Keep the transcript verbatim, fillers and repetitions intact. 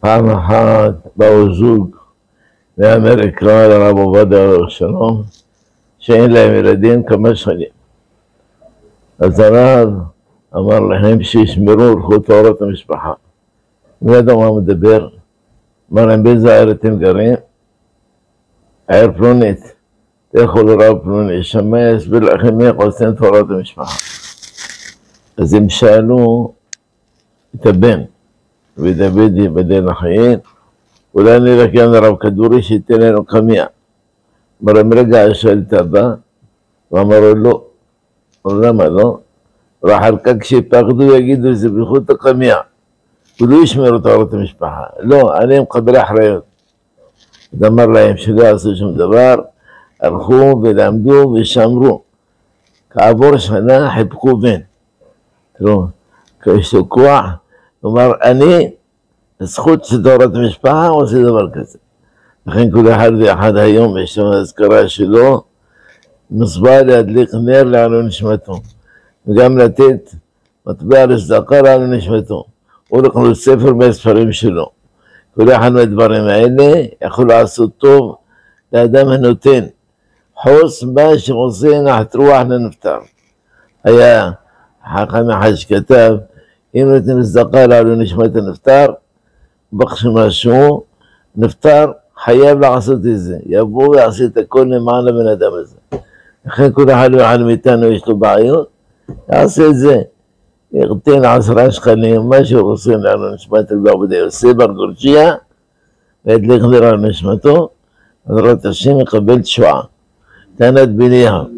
פעם אחת באו זוג מאמריקה לרב עובדיה עליו השלום, שאין להם ילדים כמה שנים. אז הרב אמר להם שישמרו הלכות טהרת המשפחה. מי ידע מה מדבר? אמר להם, באיזה עיר אתם גרים? העיר פלונית. תלכו לרב פלוני, שמע יסביר לכם איך עושים טהרת המשפחה. אז הם שאלו את הבן, ודוד ייבדל לחיים, אולי נלך גם לרב כדורי שייתן לנו קמיה. אמר להם, רגע, שאל את אבא, ואמר לו לא. אמר למה לא? ואחר כך כשיפחדו יגידו זה בזכות הקמיה. ולא ישמרו טהרת המשפחה. לא, אני מקבל אחריות. אז אמר להם שלא עשו שום דבר, הלכו ולמדו ושמרו. כעבור שנה חיבקו בן. תראו, יש לו כוח, כלומר, אני, הזכות של טהרת המשפחה עושה דבר כזה. לכן כל אחד ואחד היום יש לו הזכרה שלו, מצווה להדליק נר לעילוי נשמתו, וגם לתת מטבע לצדקה לעילוי נשמתו, או לקנות ספר מהספרים שלו. כל אחד מהדברים האלה יכול לעשות טוב לאדם הנותן. חוס מה שעושה נחת רוח לנפטר. היה חכם אחד שכתב, אם נותנים צדקה לעילוי נשמת הנפטר, בקשו משהו, נפטר, חייב לעשות את זה. יבוא ויעשה את הכל למען הבן אדם הזה. לכן כל אחד ואחד מאיתנו יש לו בעיות, יעשה את זה. יתן עשרה שקלים, מה שהוא עושה לעילוי נשמת רבי עובדיה יוסף בר גורג'יה, וידליק נר על נשמתו, בעזרת השם יקבל תשועה. תנת בניה.